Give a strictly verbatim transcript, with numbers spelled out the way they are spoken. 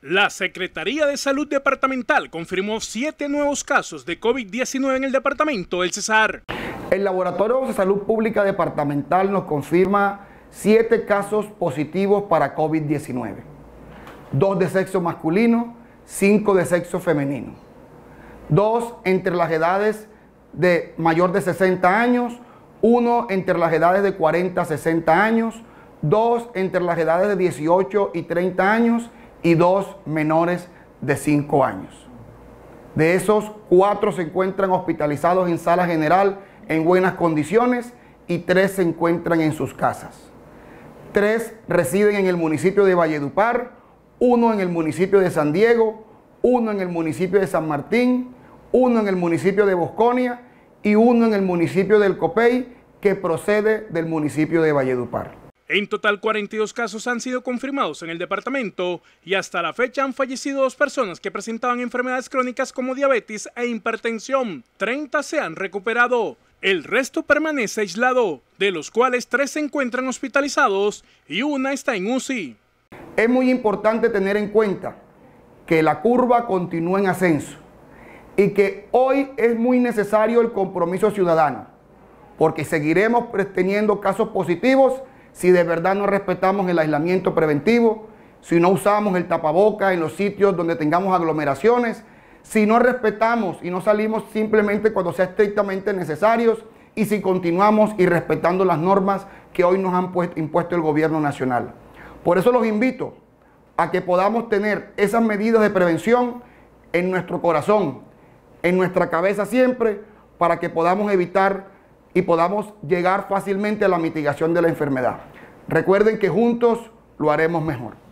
La Secretaría de Salud Departamental confirmó siete nuevos casos de COVID diecinueve en el departamento del Cesar. El Laboratorio de Salud Pública Departamental nos confirma siete casos positivos para COVID diecinueve. Dos de sexo masculino, cinco de sexo femenino. Dos entre las edades de mayor de sesenta años, uno entre las edades de cuarenta a sesenta años, dos entre las edades de dieciocho y treinta años y dos menores de cinco años. De esos, cuatro se encuentran hospitalizados en sala general en buenas condiciones y tres se encuentran en sus casas. Tres residen en el municipio de Valledupar, uno en el municipio de San Diego, uno en el municipio de San Martín, uno en el municipio de Bosconia y uno en el municipio del Copey, que procede del municipio de Valledupar. En total, cuarenta y dos casos han sido confirmados en el departamento y hasta la fecha han fallecido dos personas que presentaban enfermedades crónicas como diabetes e hipertensión. treinta se han recuperado. El resto permanece aislado, de los cuales tres se encuentran hospitalizados y una está en U C I. Es muy importante tener en cuenta que la curva continúa en ascenso y que hoy es muy necesario el compromiso ciudadano, porque seguiremos teniendo casos positivos si de verdad no respetamos el aislamiento preventivo, si no usamos el tapaboca en los sitios donde tengamos aglomeraciones, si no respetamos y no salimos simplemente cuando sea estrictamente necesarios y si continuamos y respetando las normas que hoy nos han puesto, impuesto el gobierno nacional. Por eso los invito a que podamos tener esas medidas de prevención en nuestro corazón, en nuestra cabeza siempre, para que podamos evitar y podamos llegar fácilmente a la mitigación de la enfermedad. Recuerden que juntos lo haremos mejor.